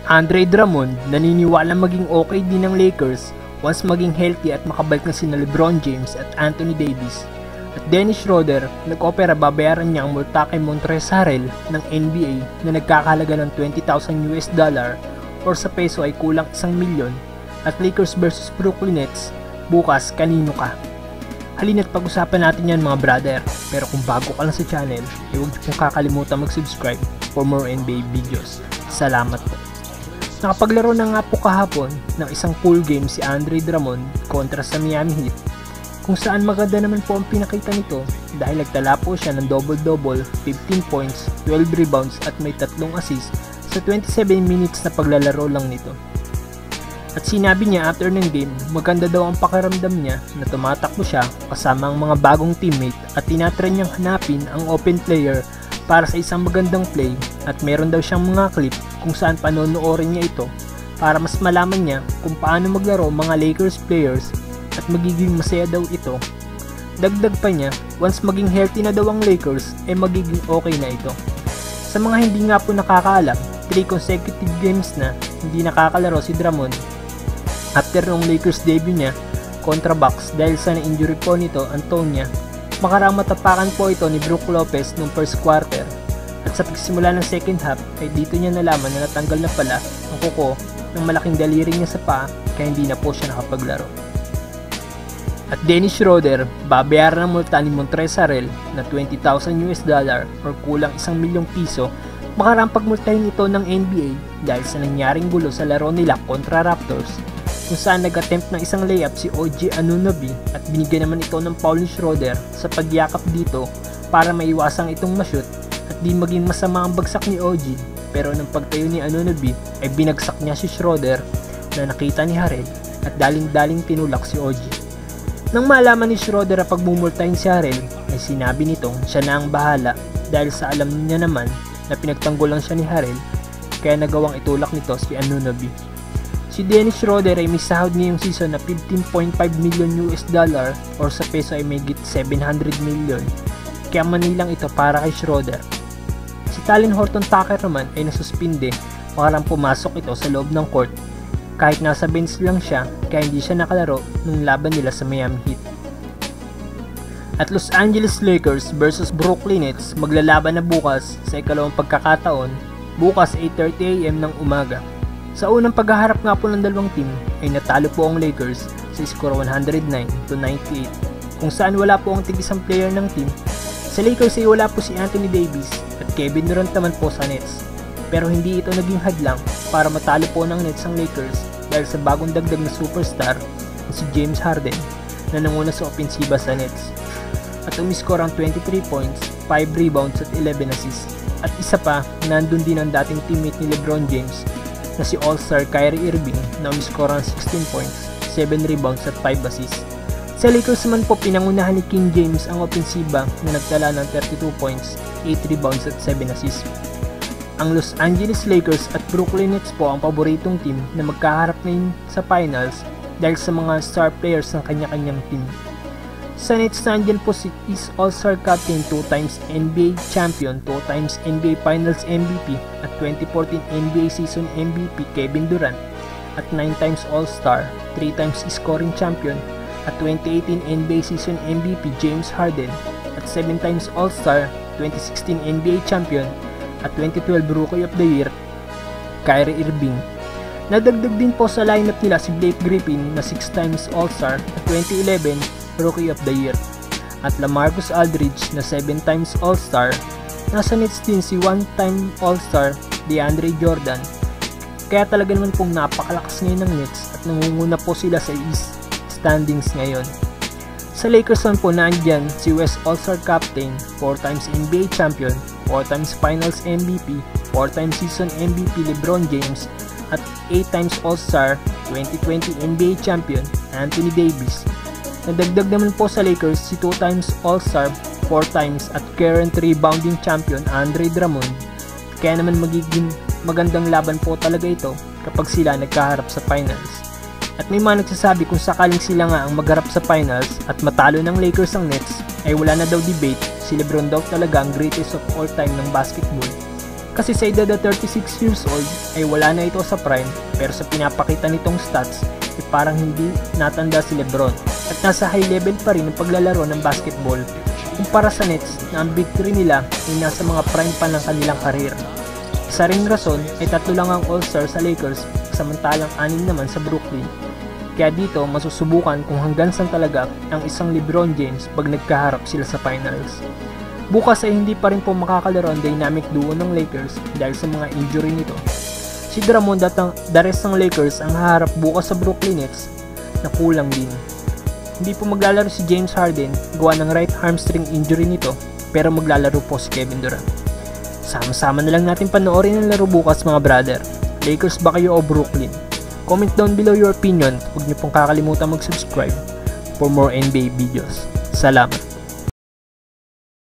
Andre Drummond naniniwala maging okay din ng Lakers once maging healthy at makabalik na sina LeBron James at Anthony Davis. At Dennis Schroeder, nag-opera babayaran niya ang multa kay Montrez Harrell ng NBA na nagkakahalaga ng $20,000 or sa peso ay kulang 1 milyon. At Lakers vs Brooklyn Nets, bukas kanino ka? Halina't pag-usapan natin yan mga brother. Pero kung bago ka lang sa channel, huwag niyo pong kakalimutan mag-subscribe for more NBA videos. Salamat po. Nakapaglaro na nga po kahapon ng isang pool game si Andre Drummond kontra sa Miami Heat, kung saan maganda naman po ang pinakita nito dahil nagtala po siya ng double-double, 15 points, 12 rebounds at may 3 assists sa 27 minutes na paglalaro lang nito. At sinabi niya after ng game, maganda daw ang pakiramdam niya na tumatakbo siya kasama ang mga bagong teammate at tinatry niyang hanapin ang open player para sa isang magandang play, at meron daw siyang mga clip kung saan panonoorin niya ito para mas malaman niya kung paano maglaro mga Lakers players at magiging masaya daw ito. Dagdag pa niya, once maging healthy na daw ang Lakers ay magiging okay na ito. Sa mga hindi nga po nakakaalam, 3 consecutive games na hindi nakakalaro si Drummond after nung Lakers debut niya kontra Bucks dahil sa na-injury po nito Antonia. Makarang matapakan po ito ni Brook Lopez noong first quarter, at sa pagsimula ng second half ay dito niya nalaman na natanggal na pala ang kuko ng malaking daliri niya sa paa kaya hindi na po siya nakapaglaro. At Dennis Schroeder, babayaran ng multa ni Montrez Harrell na $20,000 or kulang 1 milyong piso makarang pagmultahin ito ng NBA dahil sa nangyaring gulo sa laro nila kontra Raptors, kung saan nag-attempt ng isang layup si OG Anunoby at binigyan naman ito ng foul ni Schroeder sa pagyakap dito para maiwasang itong ma-shoot at di maging masama ang bagsak ni OG, pero nang pagtayo ni Anunoby ay binagsak niya si Schroeder na nakita ni Harrell at daling-daling tinulak si OG. Nang malaman ni Schroeder na pagmumultahin si Harrell ay sinabi nitong siya na ang bahala dahil sa alam niya naman na pinagtanggol lang siya ni Harrell kaya nagawang itulak nito si Anunoby. Si Dennis Schroeder ay may sahod ngayong season na $15.5 million or sa peso ay may 700 million, kaya manilang ito para kay Schroeder. Si Talen Horton-Tucker naman ay nasuspinde makarang pumasok ito sa loob ng court kahit nasa bench lang siya kaya hindi siya nakalaro nung laban nila sa Miami Heat. At Los Angeles Lakers vs Brooklyn Nets maglalaban na bukas sa ikalawang pagkakataon, bukas 8:30 AM ng umaga. Sa unang paghaharap nga po ng dalawang team ay natalo po ang Lakers sa score 109-98, kung saan wala po ang tig-isang player ng team. Sa Lakers ay wala po si Anthony Davis at Kevin Durant naman po sa Nets, pero hindi ito naging hadlang para matalo po ng Nets ang Lakers dahil sa bagong dagdag na superstar na si James Harden na nanguna sa opensiba sa Nets at umiskor ang 23 points, 5 rebounds at 11 assists. At isa pa, nandun din ang dating teammate ni LeBron James na si All-Star Kyrie Irving na umiskor ang 16 points, 7 rebounds at 5 assists. Sa Lakers naman po, pinangunahan ni King James ang opensiba na nagtala ng 32 points, 8 rebounds at 7 assists. Ang Los Angeles Lakers at Brooklyn Nets po ang paboritong team na magkaharap ngayon sa finals dahil sa mga star players ng kanya-kanyang team. Sa Nets, nandyan po si All-Star Captain, 2 times NBA Champion, 2 times NBA Finals MVP at 2014 NBA Season MVP Kevin Durant, at 9 times All-Star, 3 times Scoring Champion at 2018 NBA Season MVP James Harden, at 7 times All-Star, 2016 NBA Champion at 2012 Rookie of the Year Kyrie Irving. Nadagdag din po sa lineup nila si Blake Griffin na 6 times All-Star at 2011 Rookie of the Year, at LaMarcus Aldridge na 7 times All-Star. Nasa Nets din si 1-time All-Star DeAndre Jordan, kaya talaga naman pong napakalakas ngayon ng Nets at nangunguna po sila sa East standings ngayon. Sa Lakers naman po, nandyan si West All-Star Captain, 4 times NBA Champion, 4 times Finals MVP, 4 times Season MVP LeBron James, at 8 times All-Star, 2020 NBA Champion Anthony Davis. Nadagdag naman po sa Lakers si 2 times All-Star, 4 times at current rebounding champion Andre Drummond. Kaya naman magiging magandang laban po talaga ito kapag sila nagkaharap sa finals. At may mga nagsasabi kung sakaling sila nga ang magharap sa finals at matalo ng Lakers ang Nets, ay wala na daw debate, si LeBron daw talaga ang greatest of all time ng basketball. Kasi sa edad na 36 years old ay wala na ito sa prime, pero sa pinapakita nitong stats ay parang hindi natanda si Lebron at nasa high level pa rin ang paglalaro ng basketball kumpara sa Nets na ang big 3 nila ay nasa mga prime pa ng kanilang karir. Isa ring rason ay 3 lang ang all-star sa Lakers samantalang 6 naman sa Brooklyn. Kaya dito masusubukan kung hanggang saan talaga ang isang LeBron James pag nagkaharap sila sa finals. Bukas ay hindi pa rin po makakalaro ang dynamic duo ng Lakers dahil sa mga injury nito. Si Drummond at the rest ng Lakers ang haharap bukas sa Brooklyn Nets na kulang din. Hindi po maglalaro si James Harden gawa ng right hamstring injury nito pero maglalaro po si Kevin Durant. Sama-sama na lang natin panoorin ang laro bukas mga brother. Lakers ba kayo o Brooklyn? Comment down below your opinion. Huwag niyo pong kakalimutan mag-subscribe for more NBA videos. Salamat!